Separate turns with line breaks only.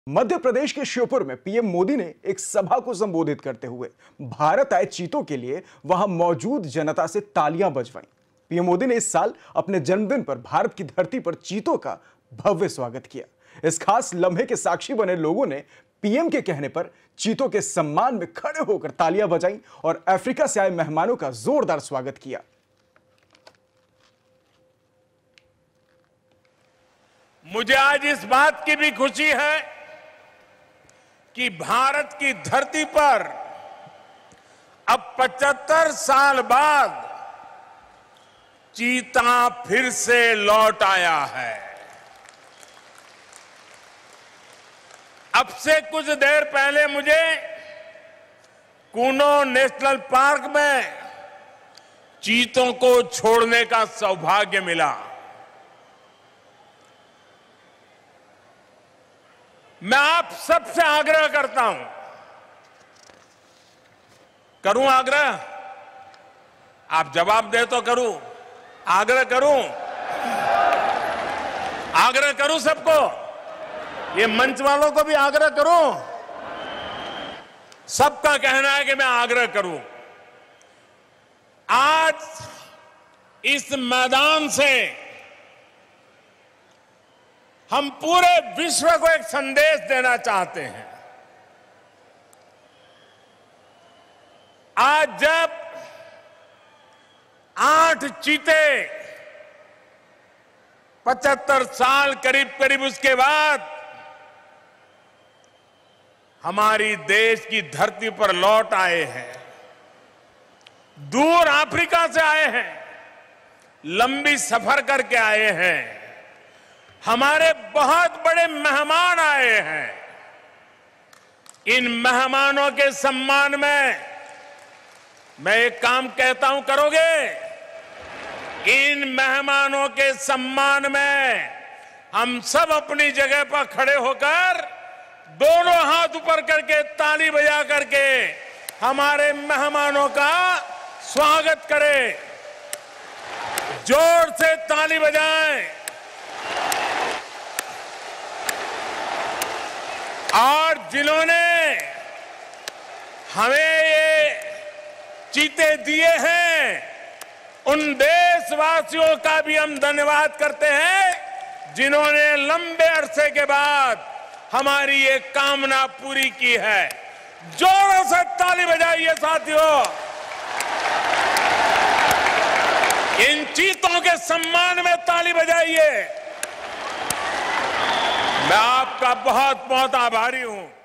मध्य प्रदेश के श्योपुर में पीएम मोदी ने एक सभा को संबोधित करते हुए भारत आए चीतों के लिए वहां मौजूद जनता से तालियां बजवाईं। पीएम मोदी ने इस साल अपने जन्मदिन पर भारत की धरती पर चीतों का भव्य स्वागत किया। इस खास लम्हे के साक्षी बने लोगों ने पीएम के कहने पर चीतों के सम्मान में खड़े होकर तालियां बजाईं और अफ्रीका से आए मेहमानों का जोरदार स्वागत किया।
मुझे आज इस बात की भी खुशी है कि भारत की धरती पर अब 75 साल बाद चीता फिर से लौट आया है। अब से कुछ देर पहले मुझे कूनो नेशनल पार्क में चीतों को छोड़ने का सौभाग्य मिला। मैं आप सबसे आग्रह करता हूं, करूं आग्रह? आप जवाब दे तो करूं, आग्रह करूं सबको, ये मंच वालों को भी आग्रह करूं। सबका कहना है कि मैं आग्रह करूं। आज इस मैदान से हम पूरे विश्व को एक संदेश देना चाहते हैं। आज जब 8 चीते 75 साल करीब उसके बाद हमारी देश की धरती पर लौट आए हैं, दूर अफ्रीका से आए हैं, लंबी सफर करके आए हैं, हमारे बहुत बड़े मेहमान आए हैं। इन मेहमानों के सम्मान में मैं एक काम कहता हूं, करोगे? इन मेहमानों के सम्मान में हम सब अपनी जगह पर खड़े होकर दोनों हाथ ऊपर करके ताली बजा करके हमारे मेहमानों का स्वागत करें। जोर से ताली बजाएं और जिन्होंने हमें ये चीते दिए हैं उन देशवासियों का भी हम धन्यवाद करते हैं, जिन्होंने लंबे अरसे के बाद हमारी ये कामना पूरी की है। जोरों से ताली बजाइए साथियों। इन चीतों के सम्मान में ताली बजाइए। मैं आपका बहुत बहुत आभारी हूं।